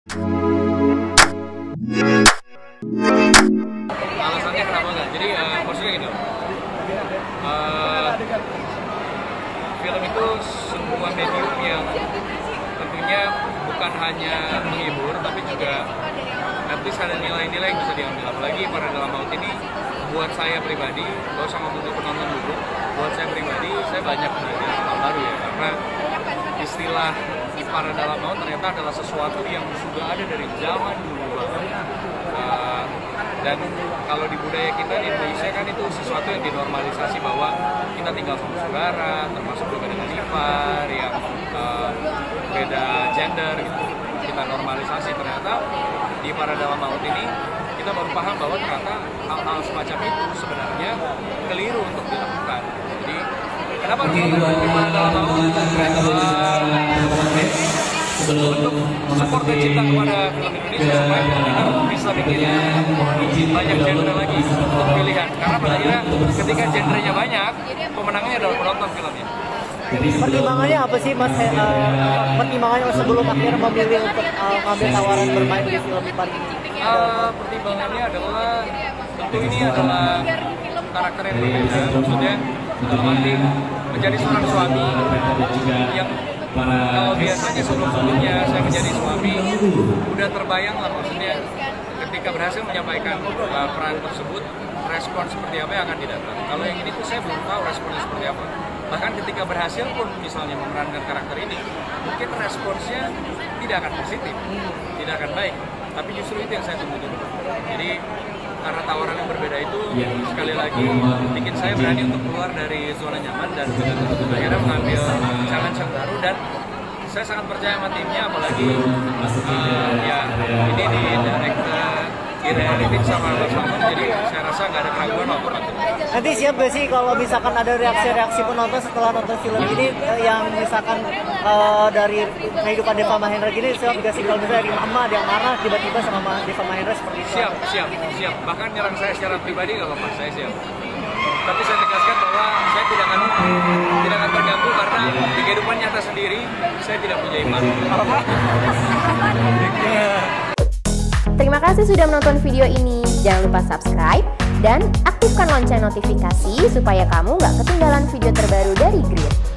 Alasannya kenapa enggak? Jadi maksudnya gini, film itu sebuah medium yang tentunya bukan hanya menghibur, tapi juga at least ada nilai-nilai yang bisa diambil. Apalagi Para Dalam Maut ini, buat saya pribadi, gak usah ngomong ke penonton dulu, buat saya pribadi, saya banyak belajar hal baru ya, karena istilah Para Dalam Maut ternyata adalah sesuatu yang sudah ada dari zaman dulu banget. Dan kalau di budaya kita di Indonesia kan itu sesuatu yang dinormalisasi bahwa kita tinggal sama saudara, termasuk juga dengan ipar yang beda gender gitu. Kita normalisasi, ternyata di Para Dalam Maut ini kita baru paham bahwa ternyata hal-hal semacam itu sebenarnya keliru untuk dilakukan. Jadi kenapa harus nonton di Para Dalam Maut? Untuk support dan cinta kepada film Indonesia supaya kita bisa bikin banyak genre lagi untuk pilihan. Karena pada akhirnya ketika genrenya banyak, pemenangnya adalah penonton filmnya. Pertimbangannya apa sih Mas? Pertimbangannya sebelum akhirnya memilih untuk mengambil tawaran bermain di film Ipar ini? Pertimbangannya adalah tentu ini adalah karakter yang berbeda. Maksudnya dalam arti menjadi seorang suami yang kalau biasanya sebelum-sebelumnya saya menjadi suami udah terbayang lah, maksudnya ketika berhasil menyampaikan peran tersebut, respon seperti apa yang akan didapat. Kalau yang ini tuh saya belum tahu responnya seperti apa. Bahkan ketika berhasil pun misalnya memerankan karakter ini, mungkin responsnya tidak akan positif, tidak akan baik. Tapi justru itu yang saya tunggu dulu. Jadi karena tawaran yang berbeda itu sekali lagi bikin saya berani untuk keluar dari zona nyaman dan akhirnya mengambil challenge yang baru, dan saya sangat percaya sama timnya, apalagi ya ini di directing sama Mas Salman, jadi saya rasa nggak ada keraguan waktu itu. Nanti siap gak sih kalau misalkan ada reaksi-reaksi penonton setelah nonton film ini yang misalkan dari kehidupan Deva Mahendra gini, siap gak sih kalau misalnya dari mama ada yang marah tiba-tiba sama Deva Mahendra seperti itu? Siap. Bahkan nyerang saya secara pribadi nggak apa-apa, saya siap. Tapi saya tegaskan bahwa saya tidak akan terganggu karena di kehidupan nyata sendiri saya tidak punya iman. Terima kasih sudah menonton video ini. Jangan lupa subscribe dan aktifkan lonceng notifikasi supaya kamu nggak ketinggalan video terbaru dari Grid.